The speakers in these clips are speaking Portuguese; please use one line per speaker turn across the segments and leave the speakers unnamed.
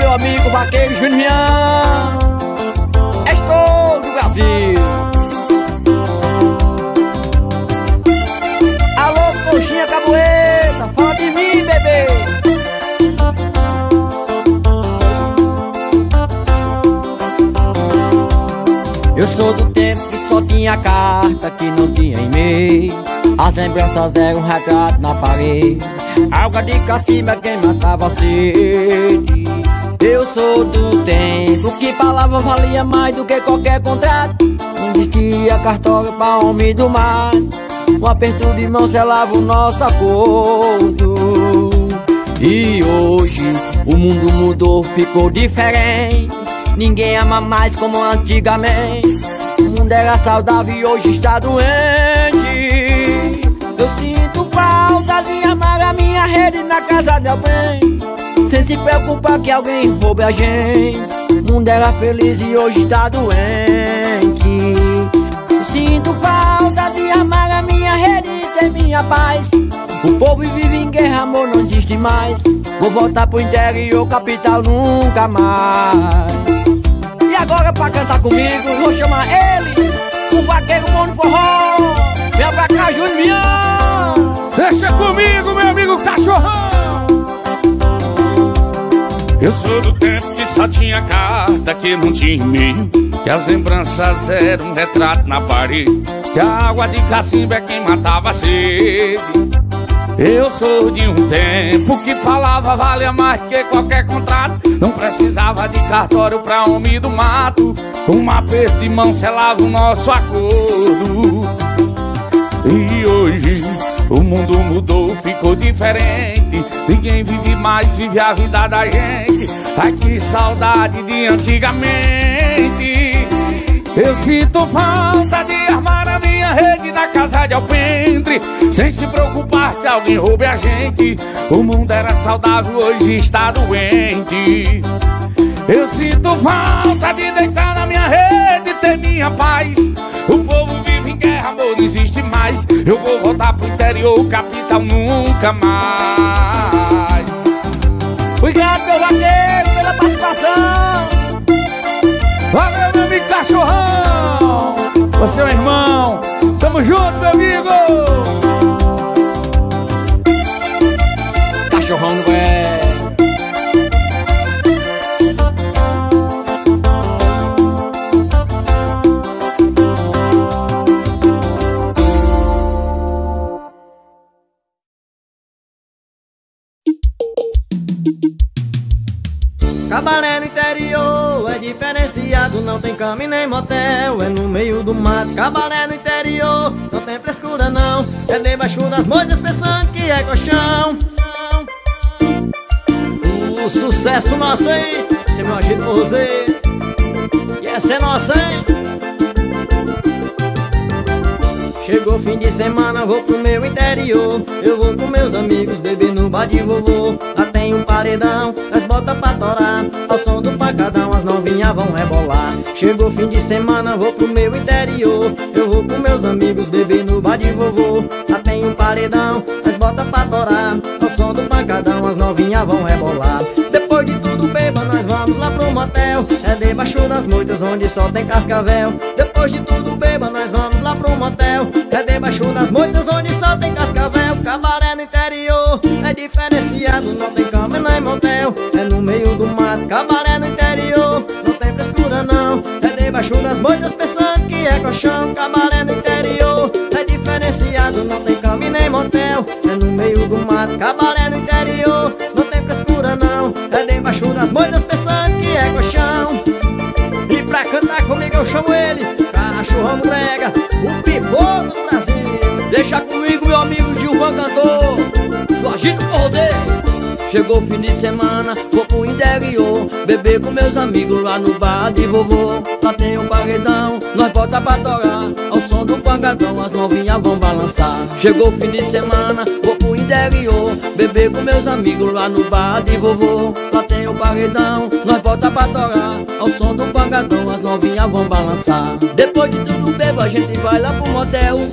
meu amigo Vaqueiro Junião. És todo o Brasil. Alô, coxinha caboeira, fala de mim, bebê. Eu sou do tempo que só tinha carta, que não tinha e-mail. As lembranças eram um retrato na parede. Água de cacimba quem matava a sede. Eu sou do tempo que palavra valia mais do que qualquer contrato. Não existia cartório pra homem do mar. Um aperto de mão selava o nosso acordo. E hoje o mundo mudou, ficou diferente. Ninguém ama mais como antigamente. O mundo era saudável e hoje está doente. Eu sinto falta de amar a minha rede na casa de alguém, sem se preocupar que alguém roube a gente. O mundo era feliz e hoje está doente. Eu sinto falta de amar a minha rede e ter minha paz. O povo vive em guerra, amor não existe mais. Vou voltar pro interior, capital nunca mais. E agora pra cantar comigo, vou chamar ele, o vaqueiro bom no forró. Vem pra cá, Junião.
Deixa comigo, meu amigo cachorrão. Eu sou do tempo que só tinha carta, que não tinha e-mail, que as lembranças eram um retrato na parede, que a água de cacimba é quem matava a sede. Eu sou de um tempo que palavra valia mais que qualquer contrato. Não precisava de cartório pra homem do mato. Um aperto de mão selava o nosso acordo. E hoje o mundo mudou, ficou diferente. Ninguém vive mais, vive a vida da gente. Ai, que saudade de antigamente. Eu sinto falta de armar a minha rede na casa de alpendre, sem se preocupar que alguém roube a gente. O mundo era saudável, hoje está doente. Eu sinto falta de deitar na minha rede e ter minha paz. O povo vive em guerra, amor não existe mais. Eu vou voltar pro interior, capital nunca mais.
Obrigado, meu vaqueiro, pela participação.
Valeu, meu amigo cachorrão. Você é um irmão. Tamo junto, meu amigo.
Cachorrão não é.
Cabaré no interior é diferenciado, não tem cama e nem motel, é no meio do mato. Cabaré no interior não tem frescura não, é debaixo das moitas pensando que é colchão. O sucesso nosso, hein? Esse é meu agito forrozeiro, e essa é nossa, hein? Chegou fim de semana, vou pro meu interior. Eu vou com meus amigos beber no bar de vovô. Lá tem um paredão, nós bota pra torar. Ao som do pancadão as novinhas vão rebolar. Chegou fim de semana, vou pro meu interior. Eu vou com meus amigos beber no bar de vovô. Lá tem um paredão, nós bota pra torar. Ao som do pancadão as novinhas vão rebolar. Depois de tudo beba, nós vamos lá pro motel. É debaixo das moitas onde só tem cascavel. Depois de tudo beba, nós vamos lá pro motel. É debaixo das moitas onde só tem cascavel. Cabaré no interior é diferenciado, não tem cama e nem motel, é no meio do mato. Cabaré no interior não tem frescura não, é debaixo das moitas pensando que é colchão. Cabaré no interior é diferenciado, não tem cama e nem motel, é no meio do mato. Cabaré no interior não tem frescura não, é debaixo das moitas pensando que é colchão. E pra cantar comigo eu chamo ele, cachorrão brega, o pivô do Brasil.
Deixa comigo, meu amigo Gilvan Cantor, do Agito Forrozeiro. Chegou o fim de semana, vou pro interior, beber com meus amigos lá no bar de vovô. Lá tem um paredão, nós bota pra torar. Ao som do pancadão as novinhas vão balançar. Chegou o fim de semana, vou pro interior, beber com meus amigos lá no bar de vovô. Lá tem um paredão, nós bota pra torar. Ao som do pancadão as novinhas vão balançar. Depois de tudo bebo a gente vai lá pro motel. De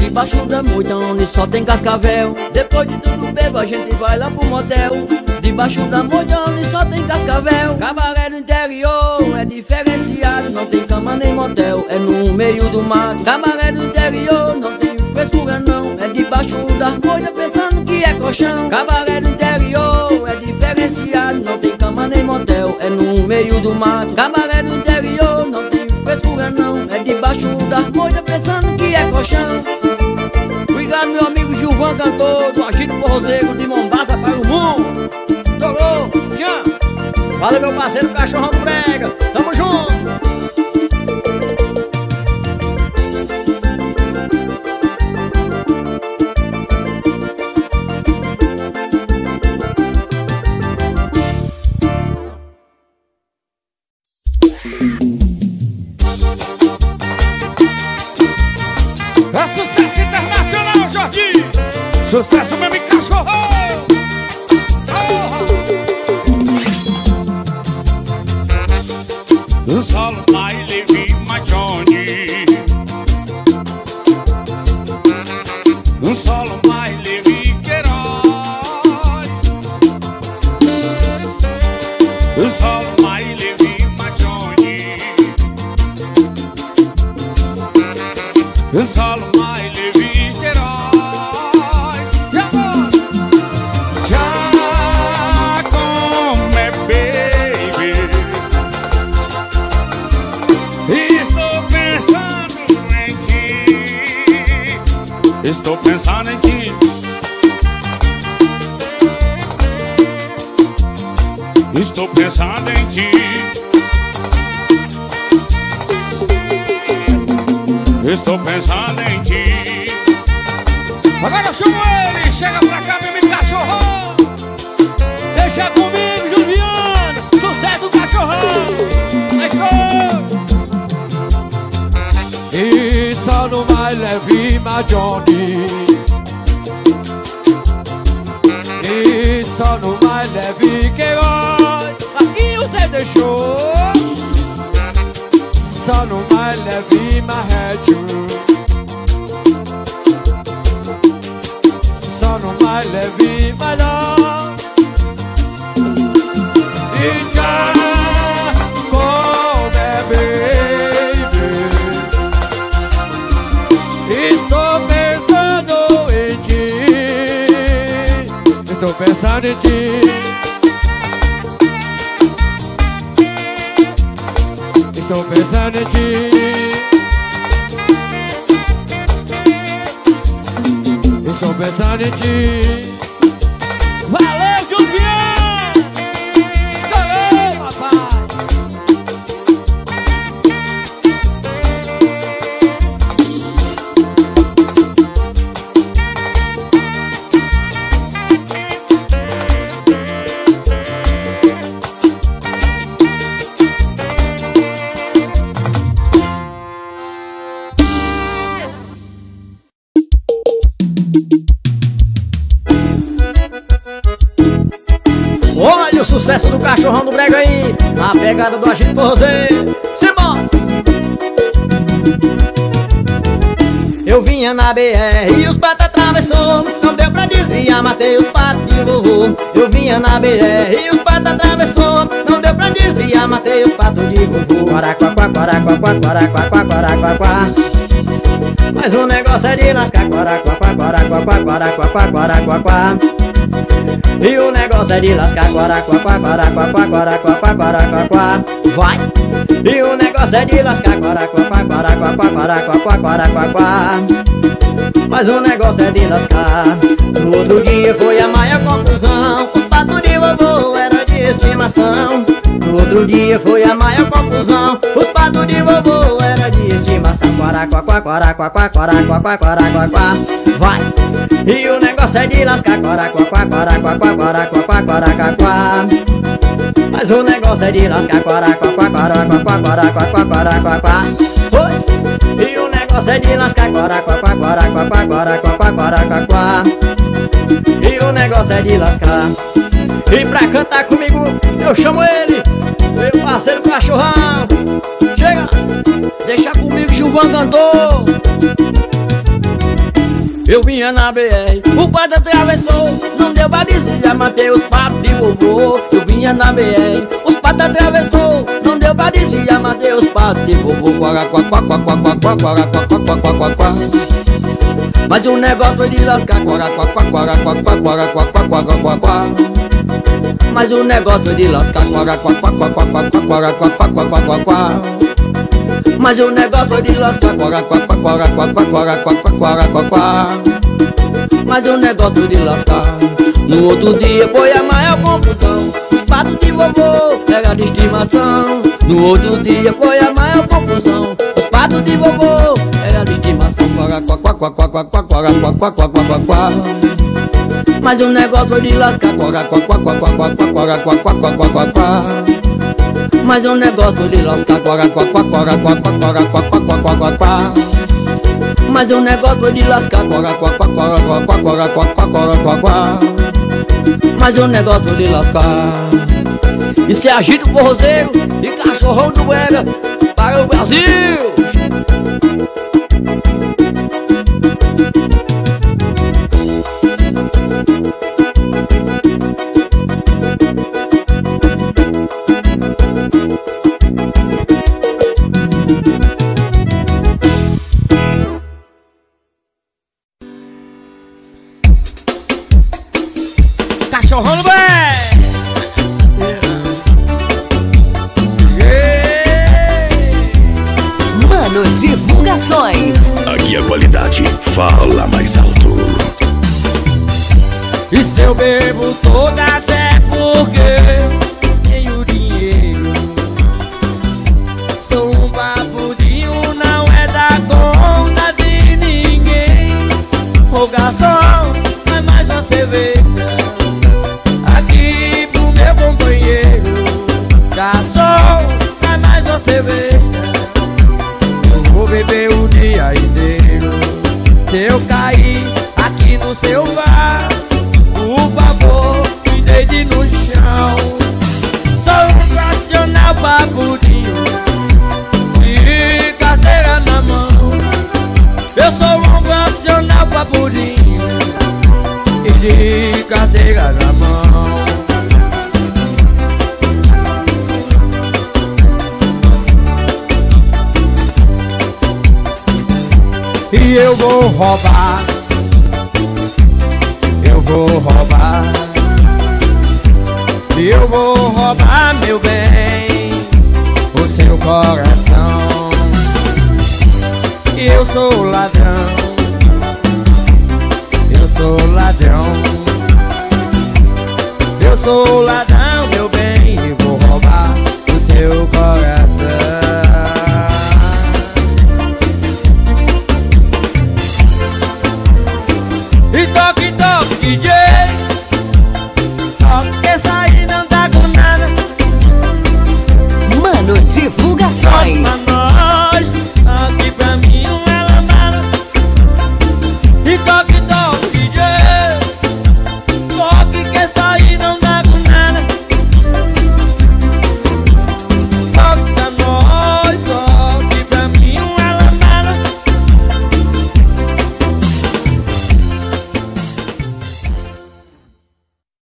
debaixo da moita onde só tem cascavel. Depois de tudo bebo a gente vai lá pro motel. Debaixo da moita onde só tem cascavel. Cabaré do interior é diferenciado, não tem cama nem motel, é no meio do mato. Cabaré do interior não tem frescura não, é debaixo da moita pensando que é colchão. Cabaré do interior é diferenciado, não tem cama nem motel, é no meio do mato. Cabaré do interior não tem frescura não, é debaixo da moita pensando que é colchão. Obrigado meu amigo Gilvan, cantor do Agito Forrozeiro de Mombasa para o mundo. Tocou, tchau. Valeu meu parceiro Cachorrão do Brega, tamo junto.
É sucesso internacional, Jorginho! Sucesso mesmo em Cachorrão! Solo my Levi, my Johnny. Solo my Levi, Queiroz. Solo my Levi, my Johnny. Solo my Levi, Queiroz. Já come, baby. Estou pensando em ti. Estou pensando em ti. Estou pensando em ti. Estou pensando em ti. Agora eu chamo ele. Chega pra cá, meu cachorrão. Deixa comigo, Juliano. Sucesso do Cachorrão.
E só no mais leve, my Johnny. E só no mais leve, Queiroz. Aqui você deixou. Só no mais leve, my head. Só no mais leve, my love. E já come, baby. Estou pensando em ti. Estou pensando em ti. Estou pensando em ti. Estou pensando em ti. Valeu, Juliano! Valeu, papai!
Olha o sucesso do Cachorrão do Brega aí, a pegada do Agito Forrozeiro. Simbora! Eu vinha na BR e os patos atravessou. Não deu pra desviar, matei os patos de vovô. Eu vinha na BR e os patos atravessou. Não deu pra desviar, matei os patos de vovô. Quaraquaquá, quaraquaquá, quaraquaquá, quaraquaquá. Mas o negócio é de lascar. Quaraquaquá, quaraquaquá, quaraquaquá, quaraquaquá. E o negócio é de lascar. Quaraquaquá, quaraquaquá, quaraquaquá, quaraquaquá. Vai! E o negócio é de lascar. Quaraquaquá, quaraquaquá, quaraquaquá, quaraquaquá. Mas o negócio é de lascar. No outro dia foi a maior confusão. Os patos de vovô era de estimação. No outro dia foi a maior confusão. Os patos de vovô era de estimação. Quaraquaquá, quaraquaquá, quaraquaquá, quaraquaquá. Vai! E o negócio é de lascar. Quaraquaquá, quaraquaquá, quaraquaquá, quaraquaquá. Mas o negócio é de lascar. Quaraquaquá, quaraquaquá, quaraquaquá, quaraquaquá. Oi! E o negócio é de lascar. Quaraquaquá, quaraquaquá, quaraquaquá, quaraquaquá. E o negócio é de lascar. E pra cantar comigo eu chamo ele, meu parceiro Cachorrão. Chega, deixa comigo, Gilvan cantor. Eu vinha na BR, o padre atravessou, não deu pra desviar, matei os patos de vovô. Eu vinha na BR, os patos atravessou, não deu pra desviar, matei os patos de vovô. Mas o negócio foi de lascar, mas o negócio foi de lascar, mas o negócio foi de lascar, mas o negócio foi de lascar. No outro dia foi a maior confusão, os patos de vovô era de estimação. No outro dia foi a maior confusão, os patos de vovô era de estimação. Mas o negócio foi de lascar, mas o negócio foi de lascar, mas o negócio foi de lascar, mas o negócio foi de lascar. E se agita o forrozeiro e cachorrão do Brega para o Brasil. Cachorrão do Brega.
Mano Divulgações.
Aqui a qualidade fala mais alto.
E se eu bebo toda até porque tenho dinheiro, sou um babudinho, não é da conta de ninguém. Ô garçom, faz mais uma cerveja aqui pro meu companheiro. Garçom, faz mais uma cerveja, eu vou beber o dia inteiro. Se eu cair aqui no seu bar, por favor, me deite no chão. Sou um racional babudinho de carteira na mão. Eu sou um racional babudinho e de carteira na mão. E eu vou roubar, eu vou roubar, eu vou roubar, meu bem, o seu coração. Eu sou ladrão, eu sou ladrão, eu sou ladrão.